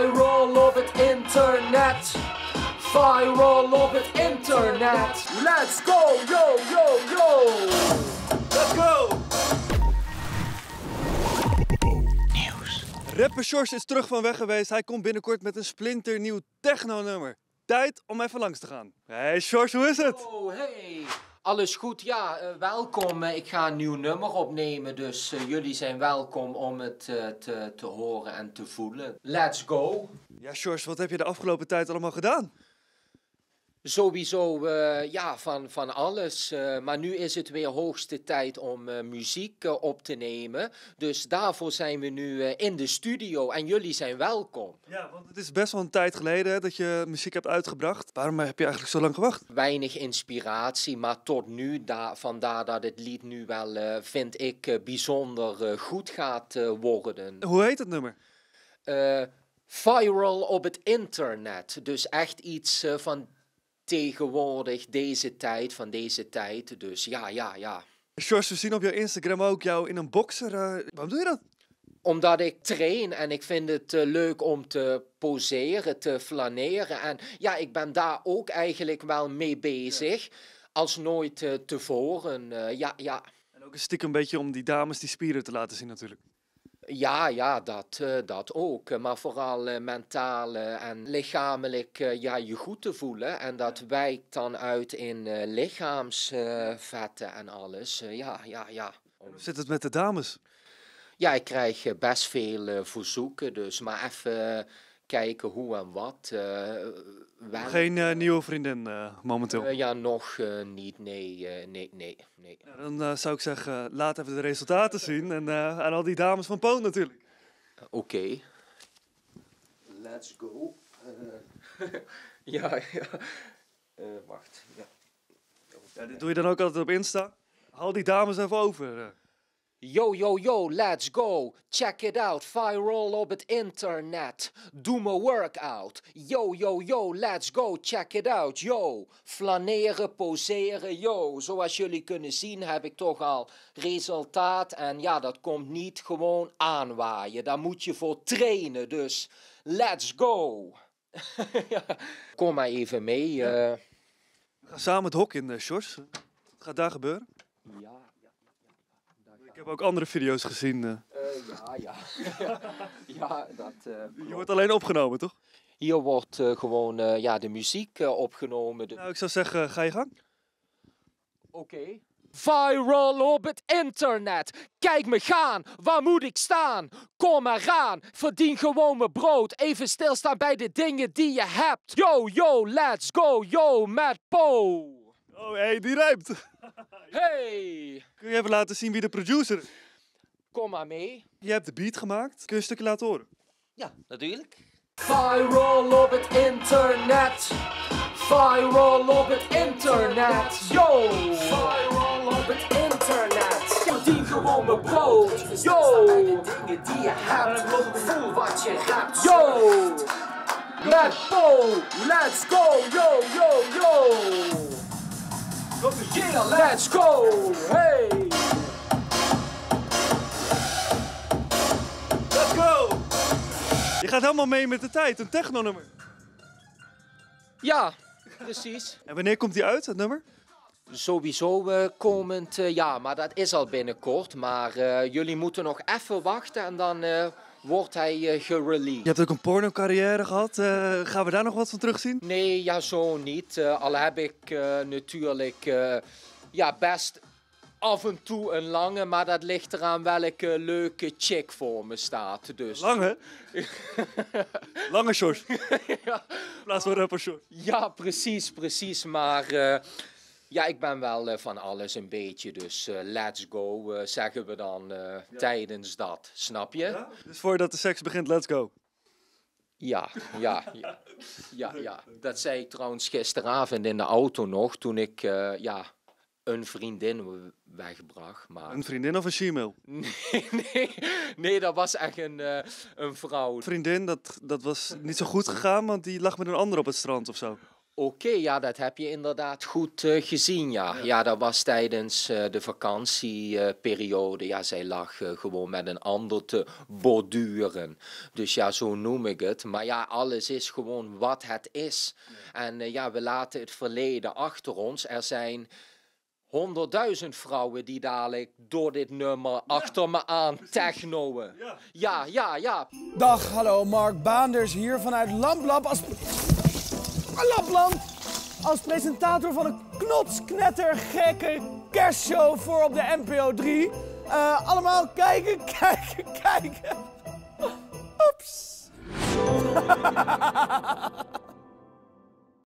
Viral op het internet. Viral op het internet. Let's go, yo, yo, yo. Let's go! Rapper Sjors is terug van weg geweest. Hij komt binnenkort met een splinternieuw techno-nummer. Tijd om even langs te gaan. Hey Sjors, hoe is het? Oh, hey. Alles goed? Ja, welkom. Ik ga een nieuw nummer opnemen, dus jullie zijn welkom om het te horen en te voelen. Let's go. Ja Sjors, wat heb je de afgelopen tijd allemaal gedaan? Sowieso, ja, van alles. Maar nu is het weer hoogste tijd om muziek op te nemen. Dus daarvoor zijn we nu in de studio en jullie zijn welkom. Ja, want het is best wel een tijd geleden hè, dat je muziek hebt uitgebracht. Waarom heb je eigenlijk zo lang gewacht? Weinig inspiratie, maar tot nu, vandaar dat het lied nu wel, vind ik, bijzonder goed gaat worden. Hoe heet het nummer? Viral op het internet. Dus echt iets van tegenwoordig, van deze tijd. Dus ja. Sjors, we zien op jouw Instagram ook jou in een boxer. Waarom doe je dat? Omdat ik train en ik vind het leuk om te poseren, te flaneren. En ja, ik ben daar ook eigenlijk wel mee bezig. Als nooit tevoren. Ja. En ook een stiekem een beetje om die dames die spieren te laten zien natuurlijk. Ja, dat ook. Maar vooral mentaal en lichamelijk je goed te voelen. En dat wijkt dan uit in lichaamsvetten en alles. Ja. Hoe zit het met de dames? Ja, ik krijg best veel verzoeken. Dus maar even kijken hoe en wat. Wel. Geen nieuwe vriendin momenteel? Ja, nog niet. Nee. Ja, dan zou ik zeggen, laat even de resultaten zien. En aan al die dames van Poon natuurlijk. Oké. Let's go. Ja. Wacht. Ja, dit doe je dan ook altijd op Insta? Haal die dames even over. Yo, let's go. Check it out, viral op het internet. Doe me workout. Yo, let's go. Check it out, yo. Flaneren, poseren, yo. Zoals jullie kunnen zien heb ik toch al resultaat. En ja, dat komt niet gewoon aanwaaien. Daar moet je voor trainen, dus let's go. Ja. Kom maar even mee. We gaan samen het hok in, Sjors. Wat gaat daar gebeuren? Ja. Ik heb ook andere video's gezien. Ja. Ja, dat... Je wordt alleen opgenomen, toch? Hier wordt gewoon de muziek opgenomen. Nou, ik zou zeggen, ga je gang. Oké. Viral op het internet. Kijk me gaan, waar moet ik staan? Kom maar aan, verdien gewoon mijn brood. Even stilstaan bij de dingen die je hebt. Yo, let's go, yo, met Po. Oh, hey, die rijmt. Hey. Kun je even laten zien wie de producer is? Kom maar mee. Je hebt de beat gemaakt. Kun je een stukje laten horen? Ja, natuurlijk. Viral op het internet. Viral op het internet. Yo! Viral op het internet. Verdien gewoon mijn brood. Yo! Bij de dingen die je hebt. Voel wat je rapt. Yo! Met Po! Let's go! Yo! Yeah, let's go! Hey! Let's go! Je gaat helemaal mee met de tijd, een techno-nummer. Ja, precies. En wanneer komt die uit, het nummer? Sowieso komend jaar, maar dat is al binnenkort. Maar jullie moeten nog even wachten en dan wordt hij gereleased. Je hebt ook een porno-carrière gehad. Gaan we daar nog wat van terugzien? Nee, ja, zo niet. Al heb ik natuurlijk best af en toe een lange, maar dat ligt eraan welke leuke chick voor me staat. Dus. Lange? Lange Sjors. Ja. In plaats van rapper Sjors. Ja, precies. Maar ik ben wel van alles een beetje. Dus let's go, zeggen we dan tijdens dat. Snap je? Ja? Dus voordat de seks begint, let's go. Ja. Dat zei ik trouwens gisteravond in de auto nog, toen ik een vriendin wegbracht. Maar... Een vriendin of een she-mail? Nee, dat was echt een vrouw. Vriendin, dat was niet zo goed gegaan, want die lag met een ander op het strand of zo. Oké, ja, dat heb je inderdaad goed gezien, ja. Ja, dat was tijdens de vakantieperiode. Ja, zij lag gewoon met een ander te borduren. Dus ja, zo noem ik het. Maar ja, alles is gewoon wat het is. En ja, we laten het verleden achter ons. Er zijn 100.000 vrouwen die dadelijk door dit nummer achter me aan technoën. Ja. Dag, hallo, Mark Baanders hier vanuit Lamplab Lapland als presentator van een knotsknettergekke kerstshow voor op de NPO 3. Allemaal kijken. Oeps.